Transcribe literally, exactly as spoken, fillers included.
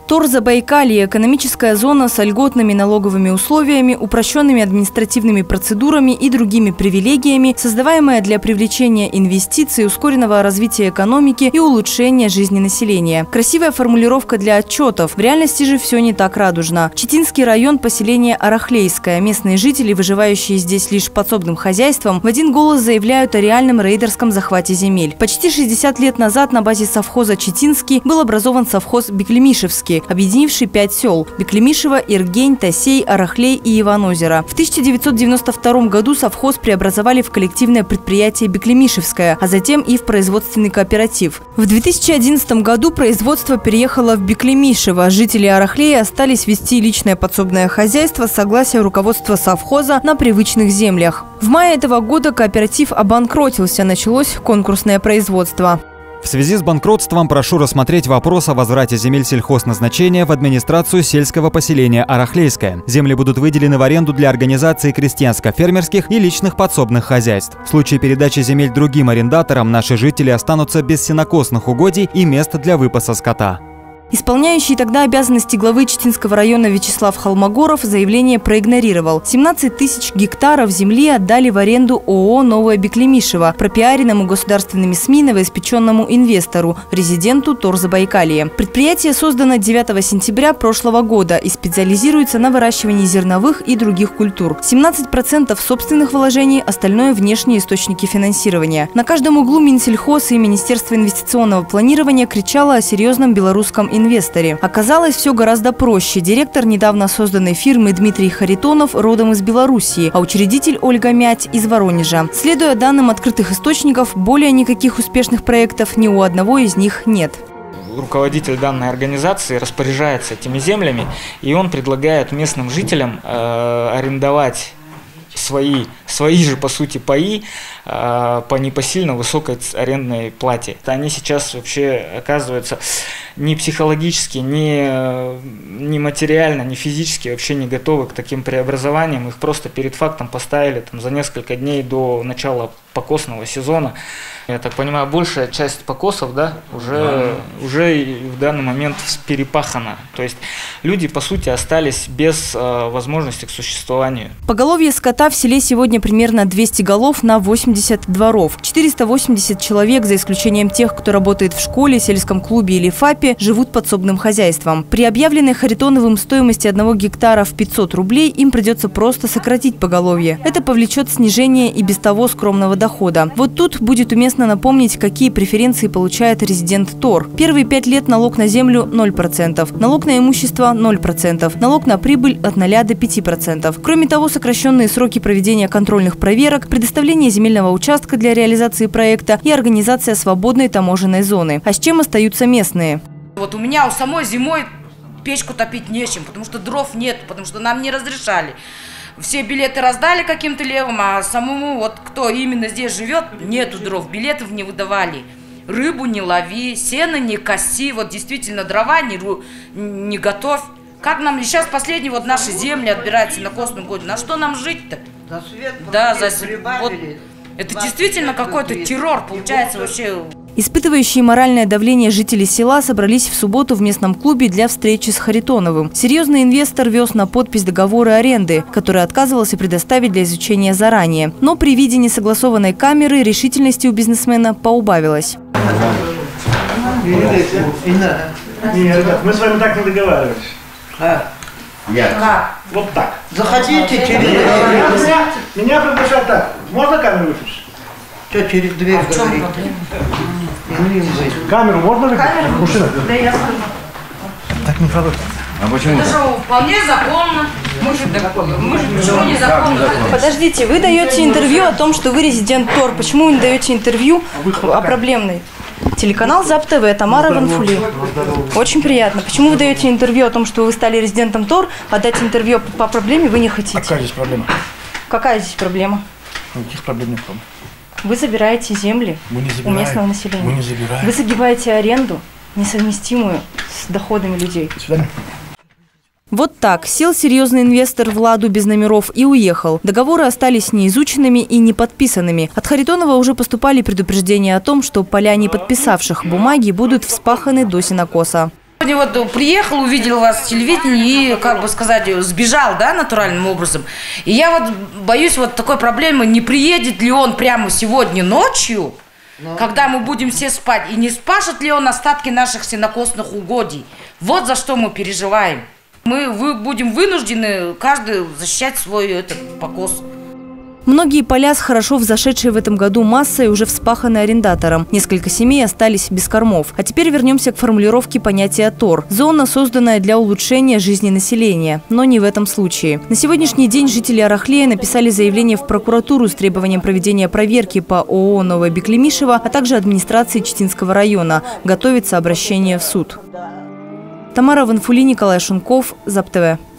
Тор-Забайкалье – экономическая зона с льготными налоговыми условиями, упрощенными административными процедурами и другими привилегиями, создаваемая для привлечения инвестиций, ускоренного развития экономики и улучшения жизни населения. Красивая формулировка для отчетов. В реальности же все не так радужно. Читинский район, поселение Арахлейское. Местные жители, выживающие здесь лишь подсобным хозяйством, в один голос заявляют о реальном рейдерском захвате земель. Почти шестьдесят лет назад на базе совхоза Читинский был образован совхоз Беклемишевский, объединивший пять сел – Беклемишево, Иргень, Тасей, Арахлей и Иванозеро. В тысяча девятьсот девяносто втором году совхоз преобразовали в коллективное предприятие Беклемишевское, а затем и в производственный кооператив. В две тысячи одиннадцатом году производство переехало в Беклемишево. Жители Арахлея остались вести личное подсобное хозяйство с согласия руководства совхоза на привычных землях. В мае этого года кооператив обанкротился, началось конкурсное производство. В связи с банкротством прошу рассмотреть вопрос о возврате земель сельхозназначения в администрацию сельского поселения Арахлейское. Земли будут выделены в аренду для организации крестьянско-фермерских и личных подсобных хозяйств. В случае передачи земель другим арендаторам наши жители останутся без сенокосных угодий и места для выпаса скота. Исполняющий тогда обязанности главы Читинского района Вячеслав Холмогоров заявление проигнорировал. семнадцать тысяч гектаров земли отдали в аренду ООО «Новое Беклемишево», пропиаренному государственными СМИ новоиспеченному инвестору, резиденту Тор-Забайкалье. Предприятие создано девятого сентября прошлого года и специализируется на выращивании зерновых и других культур. семнадцать процентов собственных вложений, остальное – внешние источники финансирования. На каждом углу Минсельхоз и Министерство инвестиционного планирования кричало о серьезном белорусском инвесторе. Оказалось, все гораздо проще. Директор недавно созданной фирмы Дмитрий Харитонов родом из Белоруссии, а учредитель Ольга Мять из Воронежа. Следуя данным открытых источников, более никаких успешных проектов ни у одного из них нет. Руководитель данной организации распоряжается этими землями, и он предлагает местным жителям э, арендовать свои, свои же, по сути, паи э, по непосильно высокой арендной плате. Они сейчас вообще оказываются ни психологически, ни, ни материально, ни физически вообще не готовы к таким преобразованиям. Их просто перед фактом поставили там, за несколько дней до начала покосного сезона. Я так понимаю, большая часть покосов, да, уже, да. уже в данный момент перепахана. То есть люди, по сути, остались без э, возможности к существованию. Поголовье скота в селе сегодня примерно двести голов на восемьдесят дворов. четыреста восемьдесят человек, за исключением тех, кто работает в школе, сельском клубе или ФАПе, живут подсобным хозяйством. При объявленной Харитоновым стоимости одного гектара в пятьсот рублей им придется просто сократить поголовье. Это повлечет снижение и без того скромного дохода. Вот тут будет уместно напомнить, какие преференции получает резидент Тор. Первые пять лет налог на землю – ноль процентов, налог на имущество – ноль процентов, налог на прибыль – от ноля до пяти процентов. Кроме того, сокращенные сроки проведения контрольных проверок, предоставление земельного участка для реализации проекта и организация свободной таможенной зоны. А с чем остаются местные? Вот у меня у самой зимой печку топить нечем, потому что дров нет, потому что нам не разрешали. Все билеты раздали каким-то левым, а самому, вот кто именно здесь живет, нету дров, билетов не выдавали. Рыбу не лови, сено не коси, вот действительно дрова не, не готовь. Как нам сейчас последние вот наши земли отбираются на костном году, на что нам жить-то? За свет, да, за вот, это действительно какой-то террор получается вообще. Испытывающие моральное давление жители села собрались в субботу в местном клубе для встречи с Харитоновым. Серьезный инвестор вез на подпись договоры аренды, который отказывался предоставить для изучения заранее. Но при виде несогласованной камеры решительности у бизнесмена поубавилось. Нет, мы с вами так не договаривались. А? Я. Вот так. Заходите через дверь. Меня приглашают так. Можно камеру выключить? Что через дверь? А в чем проблема? Камеру можно выключить? Мужчина? Да я скажу. Так не продукт. А почему? Это же вполне законно. Мы же, мы же почему не законно? Подождите, вы даете интервью о том, что вы резидент Тор. Почему вы не даете интервью о проблемной? Телеканал ЗАП-ТВ, Тамара Ванфули. Очень приятно. Почему вы даете интервью о том, что вы стали резидентом Тор, а дать интервью по проблеме вы не хотите? А какая здесь проблема? Какая здесь проблема? Никаких проблем нет. Вы забираете земли у местного населения. Мы не забираем. Вы загибаете аренду, несовместимую с доходами людей. До свидания. Вот так. Сел серьезный инвестор в «Ладу» без номеров и уехал. Договоры остались неизученными и не подписанными. От Харитонова уже поступали предупреждения о том, что поля не подписавших бумаги будут вспаханы до сенокоса. Сегодня вот приехал, увидел вас в телевидении и, как бы сказать, сбежал, да, натуральным образом. И я вот боюсь вот такой проблемы, не приедет ли он прямо сегодня ночью, Но... когда мы будем все спать, и не спашет ли он остатки наших сенокосных угодий. Вот за что мы переживаем. Мы вы, будем вынуждены каждый защищать свой этот покос. Многие поля с хорошо взошедшей в этом году массой уже вспаханы арендатором. Несколько семей остались без кормов. А теперь вернемся к формулировке понятия ТОР. Зона, созданная для улучшения жизни населения. Но не в этом случае. На сегодняшний день жители Арахлея написали заявление в прокуратуру с требованием проведения проверки по ООО «Новая Беклемишева», а также администрации Читинского района. Готовится обращение в суд. Тамара Ванфули, Николай Шунков, ЗАП-ТВ.